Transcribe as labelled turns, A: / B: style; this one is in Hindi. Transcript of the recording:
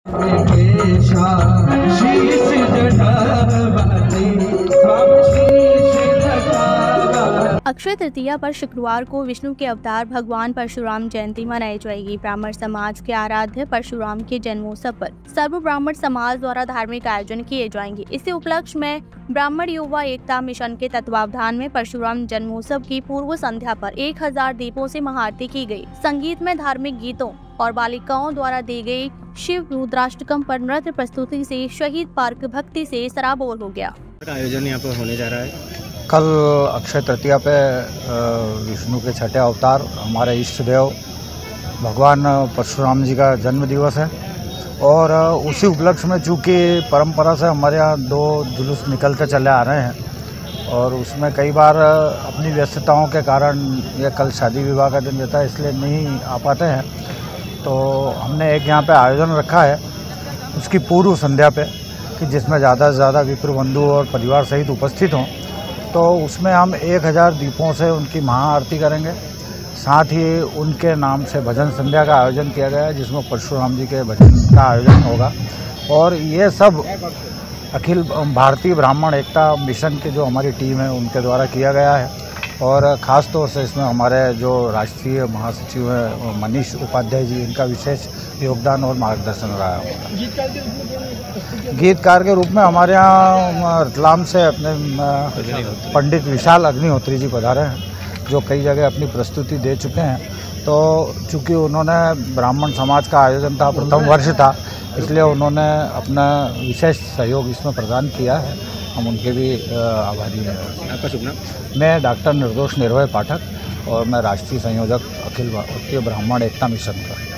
A: अक्षय तृतीया पर शुक्रवार को विष्णु के अवतार भगवान परशुराम जयंती मनाई जाएगी। ब्राह्मण समाज के आराध्य परशुराम के जन्मोत्सव पर सर्व ब्राह्मण समाज द्वारा धार्मिक आयोजन किए जाएंगे। इसी उपलक्ष्य में ब्राह्मण युवा एकता मिशन के तत्वावधान में परशुराम जन्मोत्सव की पूर्व संध्या पर 1000 दीपों से महाआरती की गई। संगीत में धार्मिक गीतों और बालिकाओं द्वारा दी गई शिव रुद्राष्टकम पर नृत्य प्रस्तुति से शहीद पार्क भक्ति से सराबोर हो गया।
B: आयोजन यहाँ पर होने जा रहा है।
C: कल अक्षय तृतीया पे विष्णु के छठे अवतार हमारे इष्ट देव भगवान परशुराम जी का जन्म दिवस है और उसी उपलक्ष्य में चूँकि परंपरा से हमारे यहाँ 2 जुलूस निकलते चले आ रहे हैं और उसमें कई बार अपनी व्यस्तताओं के कारण ये कल शादी विवाह का दिन रहता है इसलिए नहीं आ पाते हैं, तो हमने एक यहाँ पे आयोजन रखा है उसकी पूर्व संध्या पे कि जिसमें ज़्यादा से ज़्यादा विप्र बंधु और परिवार सहित उपस्थित हों। तो उसमें हम 1000 दीपों से उनकी महाआरती करेंगे। साथ ही उनके नाम से भजन संध्या का आयोजन किया गया है जिसमें परशुराम जी के भजन का आयोजन होगा और ये सब अखिल भारतीय ब्राह्मण एकता मिशन की जो हमारी टीम है उनके द्वारा किया गया है और ख़ास तौर से इसमें हमारे जो राष्ट्रीय महासचिव हैं मनीष उपाध्याय जी, इनका विशेष योगदान और मार्गदर्शन रहा है। गीतकार के रूप में हमारे यहाँ रतलाम से अपने पंडित विशाल अग्निहोत्री जी पधारे हैं जो कई जगह अपनी प्रस्तुति दे चुके हैं। तो चूँकि उन्होंने ब्राह्मण समाज का आयोजन था, प्रथम वर्ष था, इसलिए उन्होंने अपना विशेष सहयोग इसमें प्रदान किया है। हम उनके भी आभारी हैं।
B: आपका शुभ नाम?
C: मैं डॉक्टर निर्दोष निर्भय पाठक और मैं राष्ट्रीय संयोजक अखिल भारतीय ब्राह्मण एकता मिशन का।